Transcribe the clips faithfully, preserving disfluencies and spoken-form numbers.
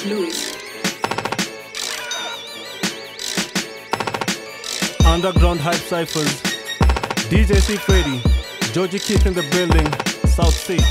Louis. Underground Hype Cyphers, D J C Freddy, Georgie Keith in the building, South Sea.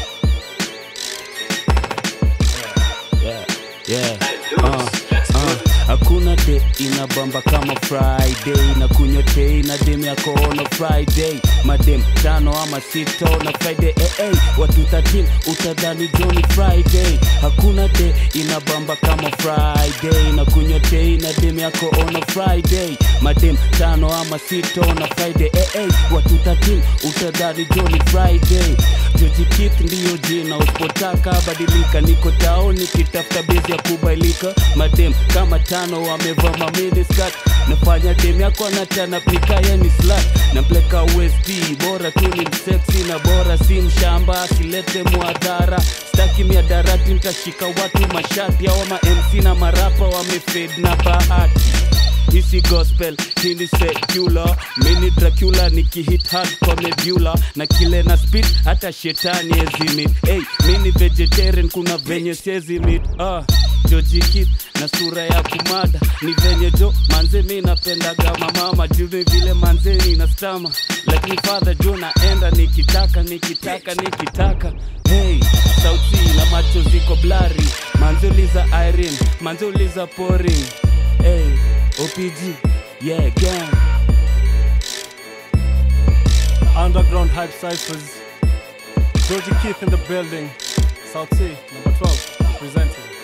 Yeah, yeah, uh, uh. Hakuna day inabamba kama Friday, na kunywa tei na dem yako on a Friday. Madem tano ama sito na Friday, eh eh, watu thelathini utadhani Johnny Friday. Hakuna day inabamba kama Friday, na kunywa tei na dem yako on a Friday. Madem tano ama sito na Friday, eh eh, watu thelathini utadhani Johnny Friday. Georgie Keith ndiyo jina, usipotaka badilika. Niko tao nikitafuta bezi ya kubailika. Madem kama tano wamevaa miniskirt, nafanya dem yako anatana plikaya ni slut. Nampeleka U S T, bora tu ni msexy na bora si mshamba, asilete muadhara. Staki miadarati, mtashika watu mashati. Hawa ma M C na marapa wamefade na bahati. Hisi gospel, hini secular. Mini Dracula, nikihit hard kwa medulla. Na kile na speed, hata shetani ezimit. Hey, mini vegetarian, kuna venye siezimit. Ah, Georgie Keith na sura ya kumada. Ni venye jo, manze mi napendaga mamama. Juve vile manze ni na stama. Like ni father jo naenda nikitaka, nikitaka, nikitaka. Hey, sauti na macho ziko blurry. Manze uliza Irene, manze uliza pouring. Hey, O P G, yeah, gang. Underground Hype Cyphers, Georgie Keith in the building, South Sea, number twelve, presenting.